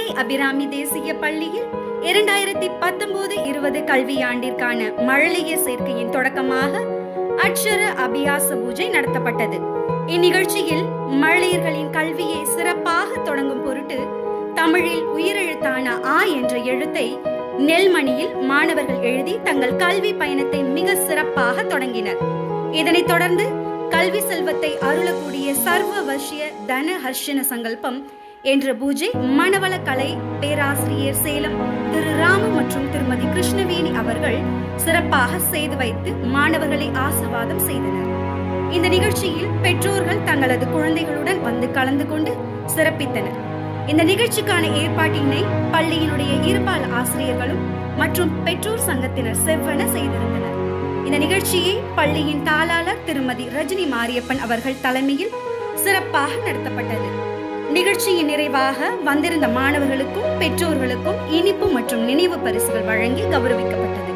அன்னை அபிராமி தேசிய பள்ளியில் 2019-20 கல்வியாண்டிற்கான மழலையர் சேர்க்கையின் தொடக்கமாக அட்சர அபியாச பூஜை நடத்தப்பட்டது. இந்நிகழ்ச்சியில் மழலையர்களின் கல்வியை சிறப்பாக தொடங்கும் பொருட்டு தமிழில் உயிரெழுத்தான ஆ என்ற எழுத்தை நெல்மணியில் மாணவர்கள் எழுதி தங்கள் கல்வி பயணத்தை மிக சிறப்பாக தொடங்கினர். இதனைத் தொடர்ந்து கல்வி செல்வத்தை அருளக்கூடிய சர்வ வசிய தன ஹர்ஷன சங்கல்பம் என்ற பூஜை மனவள கலை பேராசிரியர் சேலம் திரு ராமு மற்றும் திருமதி கிருஷ்ணவேணி அவர்கள் சிறப்பாக செய்து வைத்து மாணவர்களை ஆசீர்வாதம் செய்தனர். இந்த நிகழ்ச்சியில் பெற்றோர்கள் தங்களது குழந்தைகளுடன் வந்து கலந்து கொண்டு சிறப்பித்தனர். இந்த நிகழ்ச்சிக்கான ஏற்பாட்டினை பள்ளியினுடைய இருபால் ஆசிரியர்களும் மற்றும் பெற்றோர் சங்கத்தினர் செவ்வன செய்திருந்தனர். இந்த நிகழ்ச்சியை பள்ளியின் தாளாளர் திருமதி ரஜினி மாரியப்பன் அவர்கள் தலைமையில் சிறப்பாக நடத்தப்பட்டது. நிகழ்ச்சியின் நிறைவாக வந்திருந்த மாணவர்களுக்கும் பெற்றோர்களுக்கும் இனிப்பு மற்றும் நினைவு பரிசுகள் வழங்கி கௌரவிக்கப்பட்டது.